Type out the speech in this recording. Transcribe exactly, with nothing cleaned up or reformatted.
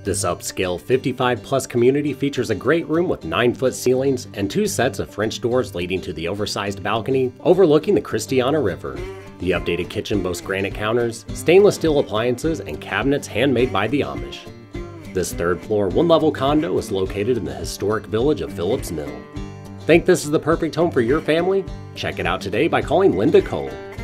This upscale fifty-five plus community features a great room with nine foot ceilings and two sets of French doors leading to the oversized balcony overlooking the Christiana River. The updated kitchen boasts granite counters, stainless steel appliances, and cabinets handmade by the Amish. This third floor, one level condo is located in the historic village of Phillips Mill. Think this is the perfect home for your family? Check it out today by calling Linda Cole.